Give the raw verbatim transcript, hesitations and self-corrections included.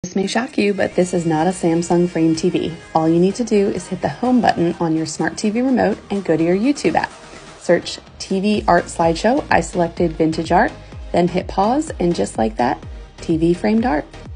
This may shock you, but this is not a Samsung Frame T V. All you need to do is hit the home button on your smart T V remote and go to your YouTube app. Search T V Art Slideshow. I selected Vintage Art, then hit pause, and just like that, T V framed art.